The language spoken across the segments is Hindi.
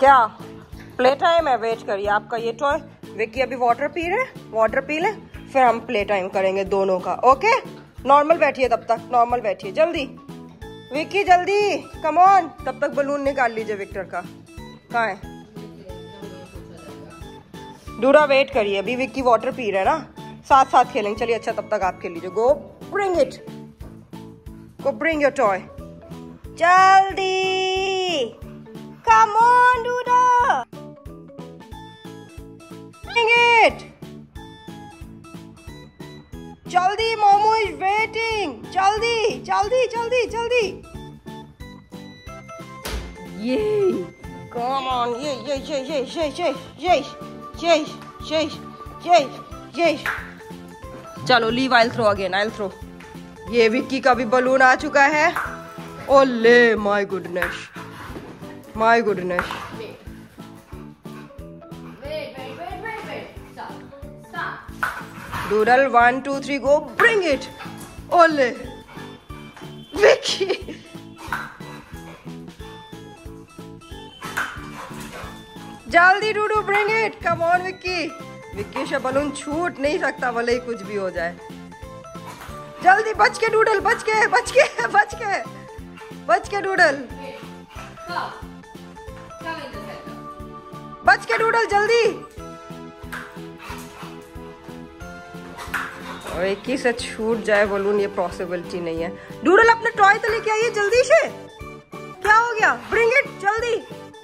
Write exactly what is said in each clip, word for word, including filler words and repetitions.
क्या प्ले टाइम है? वेट करिए, आपका ये टॉय विक्की अभी वाटर पी रहे, वाटर पी ले, फिर हम प्ले टाइम करेंगे दोनों का। ओके, नॉर्मल बैठिए तब तक, नॉर्मल बैठिए, जल्दी विक्की जल्दी, कम ऑन। तब तक बलून निकाल लीजिए विक्टर का। कहाँ है डूडा? वेट करिए, अभी विक्की वाटर पी रहे हैं ना, साथ साथ खेलेंगे। चलिए अच्छा, तब तक आप खेल लीजिए। Go bring it, go bring your toy, जल्दी, कम ऑन डूडा, ब्रिंग इट, जल्दी, मोमो इज वेटिंग, जल्दी जल्दी जल्दी जल्दी, ये कम ऑन, ये ये ये ये ये ये ये ये ये ये ये चलो leave, I throw again, I throw. ये विक्की का भी बलून आ चुका है। ओले my goodness, my goodness. Doodle one two three go, bring it. ओले विक्की, जल्दी डूडू, bring it, come on Vicky. Vicky से बलून छूट नहीं सकता, भले ही कुछ भी हो जाए। जल्दी, बच के डूडल, बच के बच के बच के बच के डूडल, बच के डूडल, जल्दी। और एक ही से छूट जाए बलून, ये पॉसिबिलिटी नहीं है। डूडल अपने टॉय तो लेके आइए जल्दी से। क्या हो गया? ब्रिंग इट जल्दी।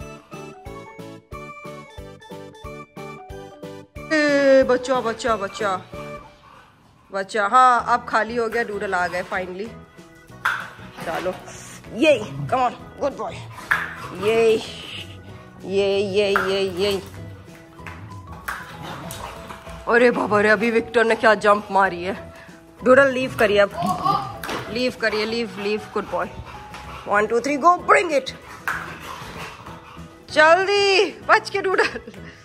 ए, बच्चा बच्चा बच्चा बच्चा, हाँ अब खाली हो गया, डूडल आ गए फाइनली। चलो ये, कम ऑन, गुड बॉय, ये ये ये ये ये अरे बाबा रे, अभी विक्टर ने क्या जंप मारी है। डूडल लीव करिए अब, लीव करिए, leave leave, good boy. One two three go, bring it, जल्दी, बच के डूडल।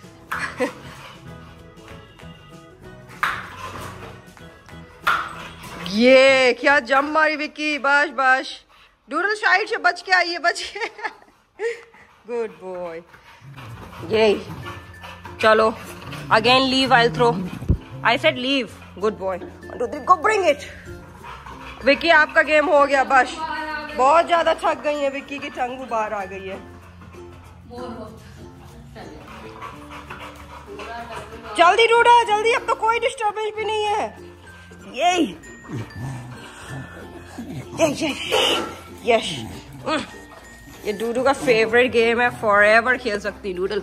ये क्या जंप मारी विक्की, बस बस डूडल साइड से बच के आइए, बच के। गुड बॉय, ये चलो again leave, I throw, I said leave, good boy. One two three go, bring it. Vicky आपका गेम हो गया, बस बहुत ज्यादा थक गई है विक्की की टंग बाहर आ गई है। जल्दी डूडा, जल्दी, अब तो कोई डिस्टर्बेंस भी नहीं है। ये यस, ये डूडू का फेवरेट गेम है, फॉरएवर खेल सकती डूडल।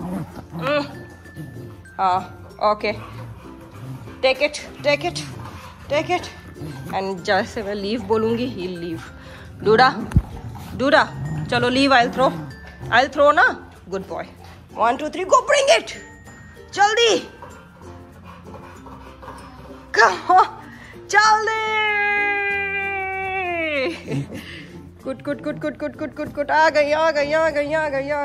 हाँ okay, take it take it take it, and जैसे मैं लीव बोलूंगी ही लीव। डूडा डूडा, चलो leave, I throw, I throw ना, good boy. One two three go, bring it, जल्दी, कम ऑन, जल्दी। कुट कुट कुट कुट कुट कुट कुट कुट, आ गई आ गई आ गई आ गई।